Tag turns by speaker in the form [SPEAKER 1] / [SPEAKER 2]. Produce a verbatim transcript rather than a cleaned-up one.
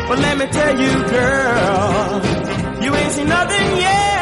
[SPEAKER 1] But let me tell you, girl, you ain't seen nothing yet.